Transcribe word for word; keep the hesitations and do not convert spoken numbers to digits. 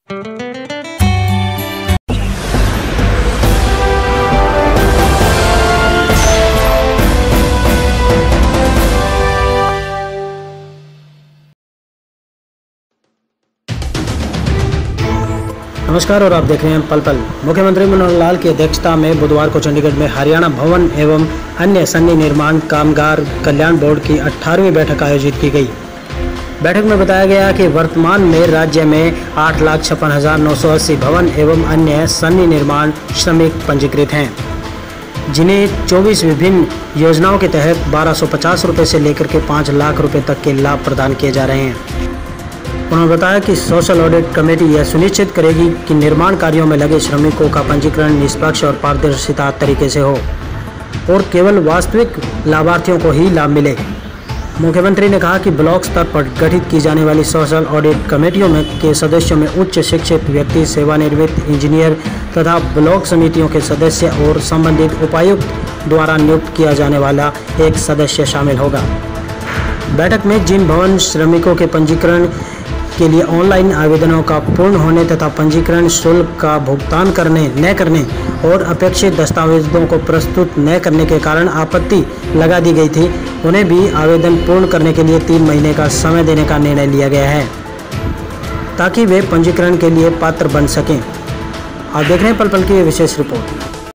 नमस्कार और आप देख रहे हैं पल पल। मुख्यमंत्री मनोहर लाल की अध्यक्षता में बुधवार को चंडीगढ़ में हरियाणा भवन एवं अन्य सन्नी निर्माण कामगार कल्याण बोर्ड की अठारहवीं बैठक आयोजित की गई। बैठक में बताया गया कि वर्तमान में राज्य में आठ लाख छप्पन हजार नौ सौ अस्सी भवन एवं अन्य सन्नी निर्माण श्रमिक पंजीकृत हैं, जिन्हें चौबीस विभिन्न योजनाओं के तहत बारह सौ पचास रुपये से लेकर के पाँच लाख रुपये तक के लाभ प्रदान किए जा रहे हैं। उन्होंने बताया कि सोशल ऑडिट कमेटी यह सुनिश्चित करेगी कि निर्माण कार्यों में लगे श्रमिकों का पंजीकरण निष्पक्ष और पारदर्शिता तरीके से हो और केवल वास्तविक लाभार्थियों को ही लाभ मिले। मुख्यमंत्री ने कहा कि ब्लॉक स्तर पर गठित की जाने वाली सोशल ऑडिट कमेटियों में के सदस्यों में उच्च शिक्षित व्यक्ति, सेवानिवृत्त इंजीनियर तथा ब्लॉक समितियों के सदस्य और संबंधित उपायुक्त द्वारा नियुक्त किया जाने वाला एक सदस्य शामिल होगा। बैठक में जिन भवन श्रमिकों के पंजीकरण के लिए ऑनलाइन आवेदनों का पूर्ण होने तथा पंजीकरण शुल्क का भुगतान करने न करने और अपेक्षित दस्तावेजों को प्रस्तुत न करने के कारण आपत्ति लगा दी गई थी, उन्हें भी आवेदन पूर्ण करने के लिए तीन महीने का समय देने का निर्णय लिया गया है ताकि वे पंजीकरण के लिए पात्र बन सकें। आप देख रहे हैं पल पल की विशेष रिपोर्ट।